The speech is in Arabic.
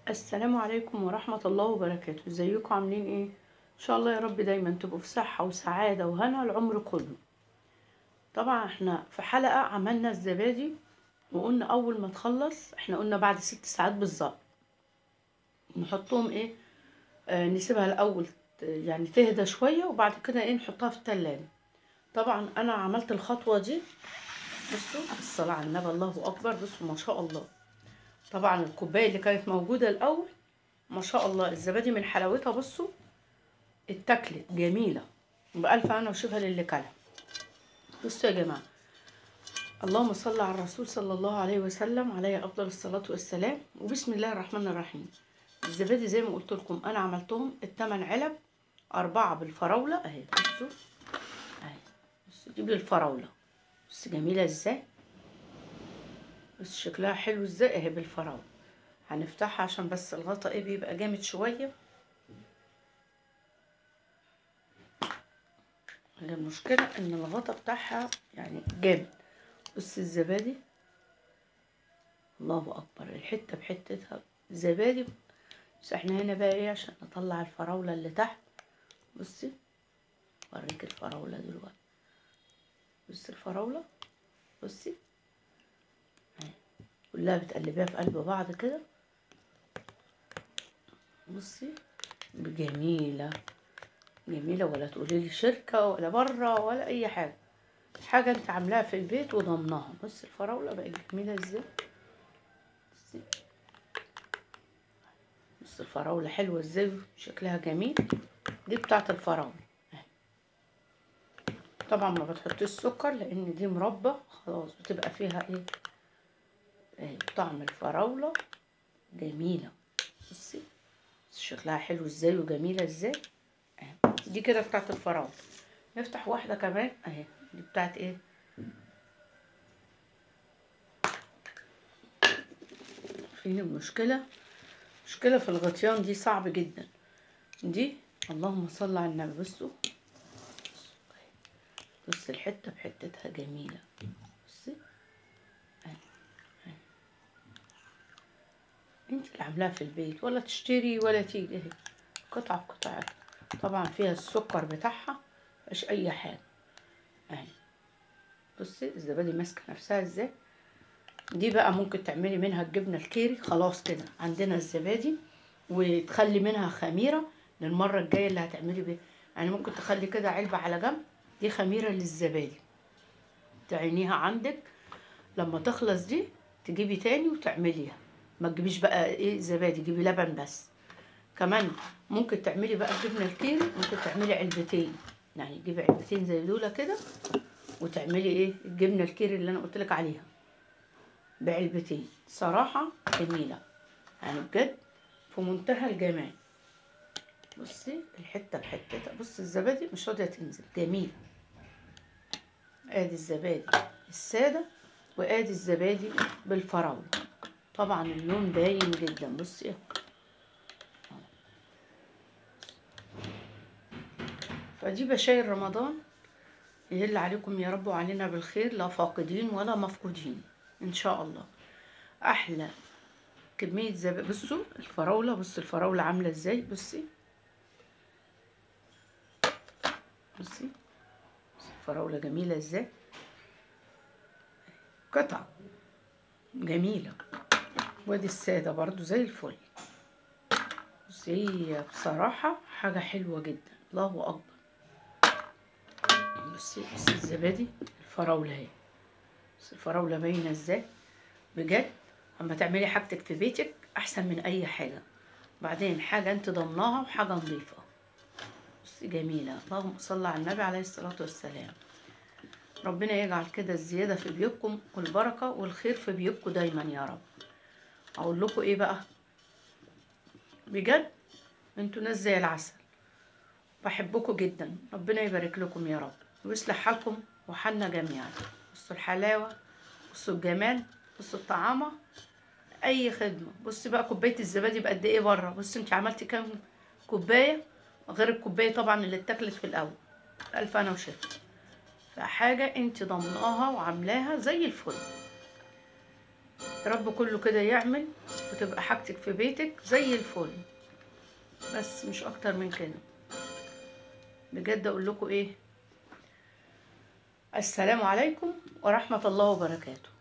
السلام عليكم ورحمة الله وبركاته. ازيكم عاملين ايه؟ ان شاء الله يا رب دايما تبقوا في صحة وسعادة وهنا العمر كله. طبعا احنا في حلقة عملنا الزبادي وقلنا اول ما تخلص، احنا قلنا بعد 6 ساعات بالظبط نحطهم ايه، نسيبها الاول يعني تهدى شوية، وبعد كده ايه نحطها في التلاجة. طبعا انا عملت الخطوة دي. بصوا الصلاة على النبي، الله اكبر، بصوا ما شاء الله. طبعا الكوباية اللي كانت موجودة الاول ما شاء الله الزبادي من حلاوتها، بصوا اتاكلت جميله بألف هنا وشفا للي كلها. بصوا يا جماعه، اللهم صل على الرسول صلى الله عليه وسلم، عليه افضل الصلاه والسلام، وبسم الله الرحمن الرحيم. الزبادي زي ما قلت لكم انا عملتهم ال8 علب، 4 بالفراوله اهي. بصوا اهي، بصوا دي بالفراوله، بص جميله ازاي، بس شكلها حلو ازاي اهي بالفراوله. هنفتحها عشان بس الغطا ايه بيبقى جامد شويه. هي المشكله ان الغطا بتاعها يعني جامد. بص الزبادي، الله اكبر، الحته بحتتها زبادي. بس احنا هنا بقى ايه عشان نطلع الفراوله اللي تحت. بصي اوريك الفراوله دلوقتي. بصي الفراوله، بصي اهي كلها بتقلبيها في قلب بعض كده. بصي جميله جميله، ولا تقولي لي شركه ولا بره ولا اي حاجه، حاجه انت عاملاها في البيت وضمناها. بصي الفراوله بقت جميله ازاي. بصي بصي الفراوله حلوه ازاي، شكلها جميل. دي بتاعت الفراوله. طبعا ما بتحطيش سكر لان دي مربى خلاص، بتبقى فيها ايه، طعم الفراوله جميله. بصي شكلها حلو ازاي وجميله ازاي اهي. دي كده بتاعت الفراوله. نفتح واحده كمان اهي، دي بتاعت ايه، فين المشكله؟ مشكله في الغطيان دي، صعب جدا دي. اللهم صل على النبي. بصوا بص الحته بحتتها جميله. بصي انت اللي عاملاها في البيت، ولا تشتري ولا تيجي اهي قطعه بقطعه. طبعا فيها السكر بتاعها، مفيهاش اي حاجه اهي. بصي الزبادي ماسكه نفسها ازاي. دي بقى ممكن تعملي منها الجبنه الكيري. خلاص كده عندنا الزبادي، وتخلي منها خميره للمره الجايه اللي هتعملي بيها. يعني ممكن تخلي كده علبه على جنب، دي خميره للزبادي تعينيها عندك. لما تخلص دي تجيبي تاني وتعمليها. ما تجيبيش بقى ايه زبادي، جيبي لبن بس. كمان ممكن تعملي بقى الجبنه الكيري، ممكن تعملي علبتين، يعني تجيبي علبتين زي دول كده وتعملي ايه الجبنه الكيري اللي انا قلتلك عليها بعلبتين. صراحه جميله يعني بجد، في منتهى الجمال. بصي الحته بحتتها، بصي الزبادي مش راضيه تنزل، جميل. ادي الزبادي الساده، وادي الزبادي بالفراوله. طبعا اللون باين جدا. بصي فدي بشاير رمضان، يهل عليكم يا رب وعلينا بالخير، لا فاقدين ولا مفقودين ان شاء الله. احلى كميه زبادي. بصوا الفراوله، بصوا الفراوله عامله ازاي. بصي بصي الفراوله جميله ازاي، قطعه جميله. وادي الساده برضو زي الفل. بصي هي بصراحه حاجه حلوه جدا، الله اكبر. بصي بصي الزبادي الفراوله اهي، بصي الفراوله باينه ازاي بجد. اما تعملي حاجتك في بيتك احسن من اي حاجه. بعدين حاجه انت ضمناها وحاجه نظيفه. بصي جميله، اللهم صل على النبي عليه الصلاه والسلام. ربنا يجعل كده الزياده في بيوتكم والبركه والخير في بيوتكم دايما يا رب. اقول لكم ايه بقى، بجد انتوا ناس زي العسل، بحبكم جدا. ربنا يبارك لكم يا رب ويصلح حالكم وحالنا جميعا. بصوا الحلاوه، بصوا الجمال، بصوا الطعامه، اي خدمه. بصي بقى كوبايه الزبادي بقد ايه بره. بصي انت عملتي كام كوبايه غير الكوبايه طبعا اللي اتاكلت في الاول. الف انا وشفا، فحاجه انت ضمناها وعاملاها زي الفل. يا رب كله كده يعمل وتبقى حاجتك في بيتك زي الفل، بس مش اكتر من كده. بجد اقول لكم ايه، السلام عليكم ورحمة الله وبركاته.